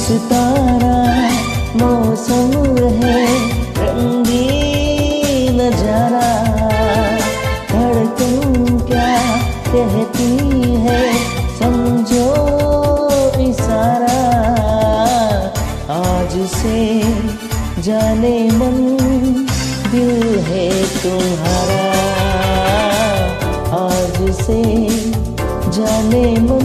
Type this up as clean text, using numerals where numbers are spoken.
सितारा मौसम रहे रंगीन नजारा। धड़कन क्या कहती है समझो इशारा। आज से जाने मन दिल है तुम्हारा। आज से जाने मन